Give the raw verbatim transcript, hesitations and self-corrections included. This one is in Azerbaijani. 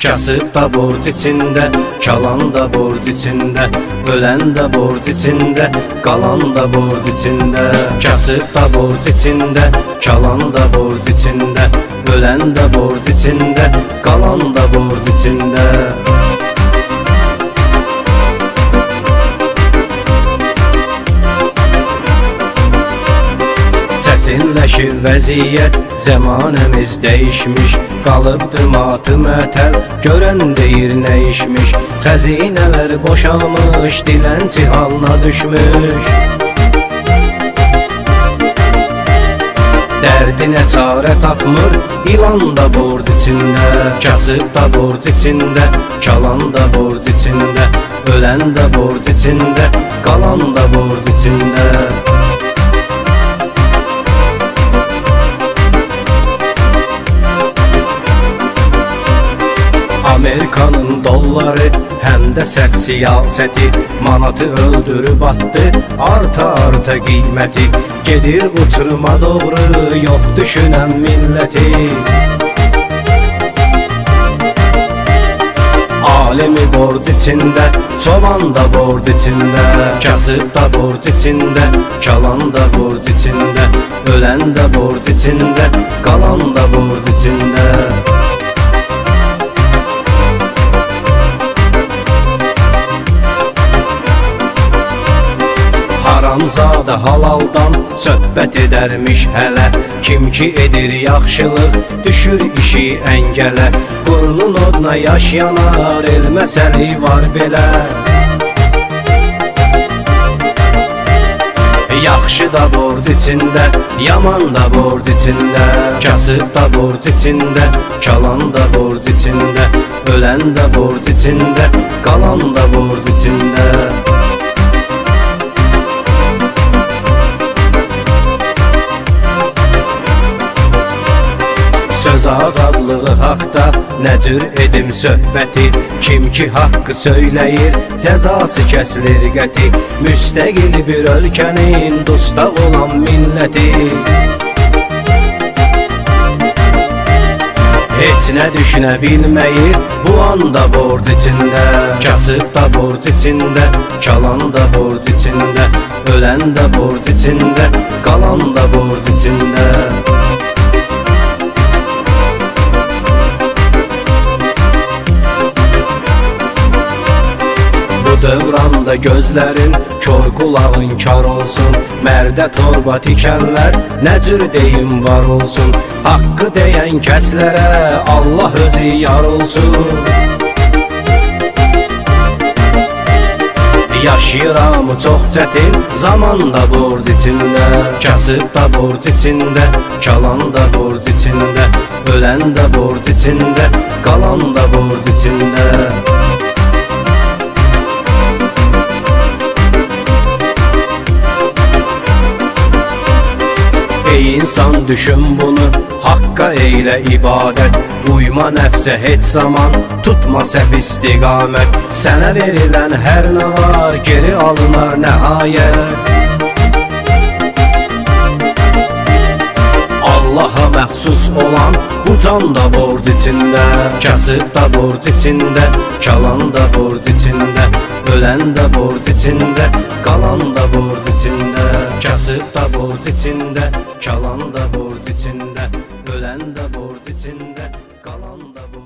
Kasıb da borc içində, çalan da borc içində, ölən də borc içində, qalan da borc içində. Kasıb da borc içində, çalan da borc içində, ölən də borc içində, qalan da borc içində. Çətinləşir vəziyyət, zəmanəmiz dəyişmiş, qalıbdı matı mətəl, görən deyir nə işmiş. Xəzinələr boşalmış, dilənçi halına düşmüş. Dərdinə çarə tapmır, ilan da borc içində. Kasıb da borc içində, çalan da borc içində, ölən də borc içində, qalan da borc içində. Amerikanın dolları, həm də sərt siyasəti, manatı öldürüb attı, arta-arta qiyməti. Gedir uçuruma doğru, yox düşünən milləti. Alimi borc içində, çoban da borc içində. Kasıb da borc içində, çalan da borc içində, ölən də borc içində, qalan da borc içində. Haramzada halaldan söhbət edərmiş hələ. Kim ki edir yaxşılıq, düşür işi əngələ. Qurnun oduna yaş yanar, el məsəli var belə. Yaxşı da borc içində, yaman da borc içində. Kasıb da borc içində, çalan da borc içində, ölən də borc içində, qalan da borc içində. Söz azadlığı haqda nə cür edim söhbəti. Kim ki haqqı söyləyir, cəzası kəsilir qəti. Müstəqil bir ölkənin dustaq olan milləti. Heç nə düşünə bilməyir, bu anda borc içində. Kasıb da borc içində, çalan da borc içində, ölən də borc içində, qalan da borc içində. Dövranda gözlərin, kör qulağın kar olsun. Mərdə torba tikənlər, nə cür deyim var olsun. Haqqı deyən kəslərə Allah özü yar olsun. Yaşayıram çox çətin, zaman da borc içində. Kasıb da borc içində, çalan da borc içində, ölən də borc içində, qalan da borc içində. Ey insan düşün bunu, haqqa eylə ibadət. Uyma nəfsə heç zaman, tutma səhv istiqamət. Sənə verilən hər nə var, geri alınar nəhayət. Allaha məxsus olan bu can da borc içində. Kasıb da borc içində, çalan da borc içində, ölən də borc içində, qalan da borc içində. Kasıb da borc içində, çalan da borc içində, ölən də borc içində, qalan da borc içində.